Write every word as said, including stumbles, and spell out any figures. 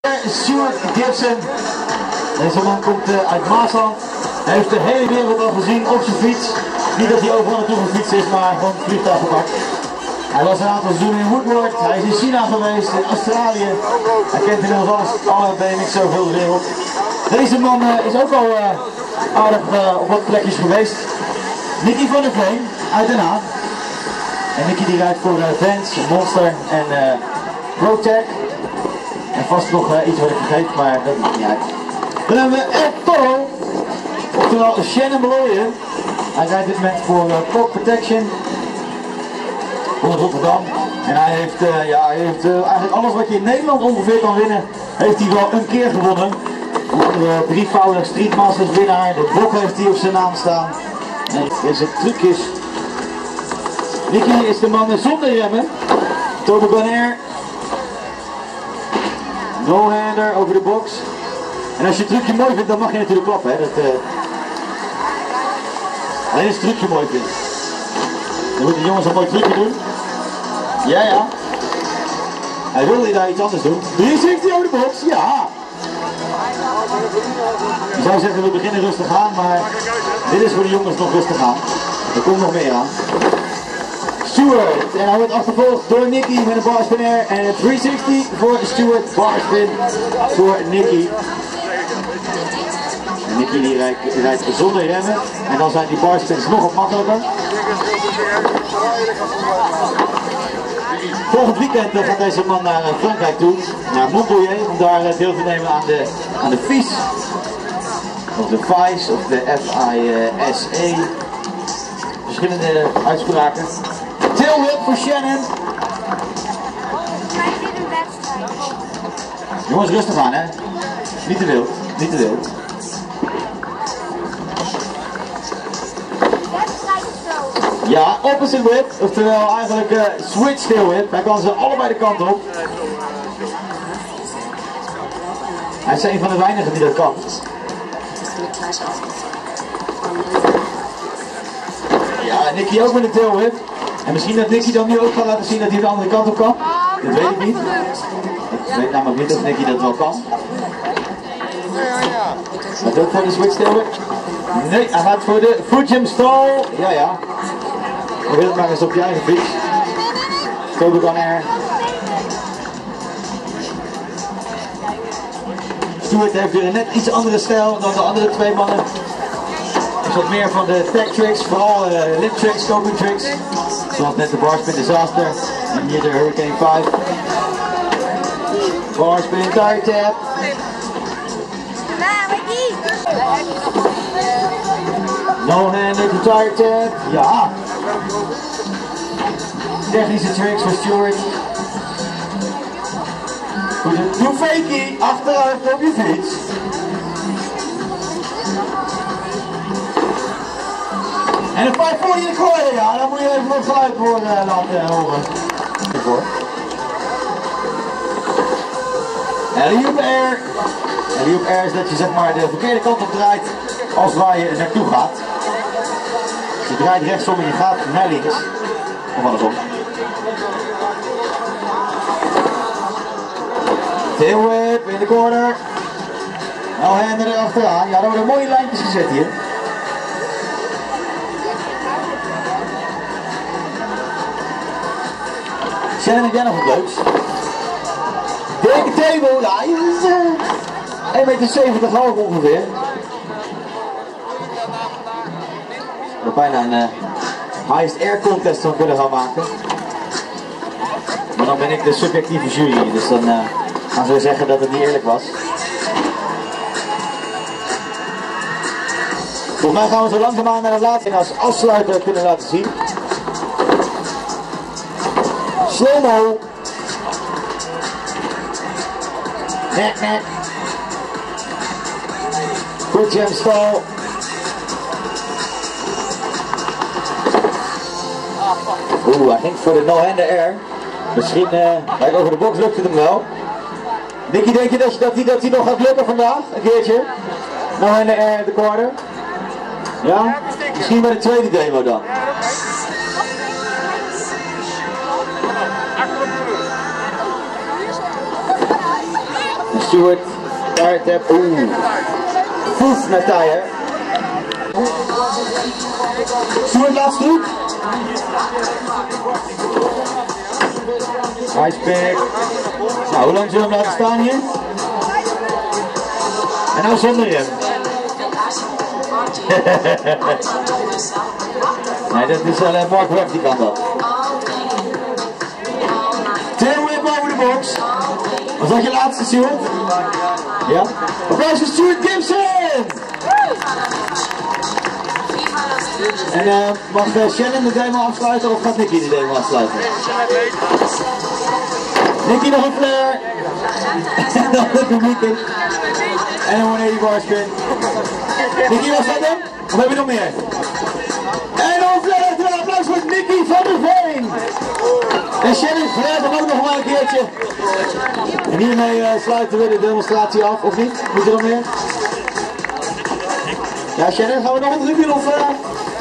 Stuart Gibson. Deze man komt uh, uit Maasland. Hij heeft de hele wereld al gezien op zijn fiets. Niet dat hij overal naartoe gefietst is, maar gewoon het vliegtuig gepakt. Hij was een aantal seizoenen in Woodward. Hij is in China geweest, in Australië. Hij kent inmiddels alles, alle B M X zoveel de wereld. Deze man uh, is ook al uh, aardig uh, op wat plekjes geweest. Nicky van der Veen uit Den Haag. En Nicky die rijdt voor uh, Vans, Monster en uh, ProTech. En vast nog uh, iets wat ik vergeet, maar dat maakt niet uit. Dan hebben we El Toro, oftewel Shannon Malloyen. Hij rijdt dit moment voor uh, Cock Protection. Voor Rotterdam. En hij heeft, uh, ja, hij heeft uh, eigenlijk alles wat je in Nederland ongeveer kan winnen, heeft hij wel een keer gewonnen. Uh, drievoudig Streetmasters winnaar. De bok heeft hij op zijn naam staan. En is het trucjes. Nicky is de man zonder remmen. Toboggan Air. No-hander over de box. En als je het trucje mooi vindt, dan mag je natuurlijk klappen. Hè? Dat, uh... Alleen als je het trucje mooi vindt. Dan moeten de jongens een mooi trucje doen. Ja, ja. Hij wilde daar iets anders doen. driehonderdzestig over de box, ja. Je zou zeggen, we beginnen rustig aan, maar dit is voor de jongens nog rustig aan. Er komt nog meer aan. Stuart, en hij wordt achtervolgd door Nicky met een barspin air en een driehonderdzestig voor Stuart, barspin voor Nicky. En Nicky die rijdt, rijdt zonder remmen en dan zijn die barspins nog wat makkelijker. Volgend weekend gaat deze man naar Frankrijk toe, naar Montpellier, om daar deel te nemen aan de, aan de F I S. Of de F I S, of de F I S E. Verschillende uitspraken. Tailwhip voor Shannon. Jongens, rustig aan, hè. Niet te wild, niet te wild. Ja, opposite whip, oftewel eigenlijk uh, switch tailwhip. Hij kan ze allebei de kant op. Hij is een van de weinigen die dat kan. Ja, Nicky ook met een tailwhip. En misschien dat Nicky dan nu ook gaat laten zien dat hij de andere kant op kan. Dat weet ik niet. Ik weet namelijk niet of Nicky dat wel kan. Wat ook voor de switch tailwhip? Nee, hij gaat voor de Fujim stall. Ja, ja. Probeer het maar eens op je eigen fiets. Toboggan Air. Stuart heeft weer een net iets andere stijl dan de andere twee mannen. Is wat meer van de tech tricks, vooral uh, lip tricks, scoping tricks. Zoals net de barspin disaster. En hier de Hurricane vijf. Barspin tire tap. No-hander to tire tap. Ja. Technische tricks voor Stuart. Voor de doe fakie achteruit op je fiets. En een vijfhonderd in de gooien, ja, dan moet je even wat geluid voor uh, laten horen. Alley-oop air. Alley-oop air is dat je zeg maar de verkeerde kant op draait als waar je naartoe gaat. Je draait rechtsom en je gaat naar links. Of andersom. Tailwhip in de corner. No-hander erachteraan. Ja, er worden mooie lijntjes gezet hier. Shannon, heb jij nog wat leuks? Dikke table, ja, is uh, één meter zeventig hoog ongeveer. We bijna een uh, highest air contest van kunnen gaan maken. Maar dan ben ik de subjectieve jury, dus dan uh, gaan ze zeggen dat het niet eerlijk was. Volgens mij gaan we zo langzaamaan naar het laatste en als afsluiter kunnen laten zien. Slow-mo. Nek, nek. Goed jam stall. Oeh, hij ging voor de no-hander air. Misschien, uh, kijk, over de box lukt het hem wel. Nicky, denk je dat hij dat die, dat die nog gaat lukken vandaag? Een keertje? No-hander air de corner. Ja? Misschien bij de tweede demo dan. Stuart, daar heb oeh. Voet naar Tyre. Stuart laatste truc. Nice pick. Nou, hoe lang zullen we hem laten staan hier? En nou zonder hem. Nee, dat is alleen Mark Webb die kan dat. Tailwhip over de box. Was dat je laatste, Stuart? Ja? Applaus voor Stuart Gibson! En uh, mag uh, Shannon de demo afsluiten of gaat Nicky de demo afsluiten? Nicky nog een flare. En dan de publiek. En een honderdtachtig bar spin. Nicky, was dat hem? Of heb je nog meer? En dan flare, een applaus voor Nicky van der Veen. En Shannon vraagt hem ook nog maar een keertje. En hiermee uh, sluiten we de demonstratie af, of niet? Moet er nog meer? Ja, Shannon, gaan we nog een trucje of... Uh...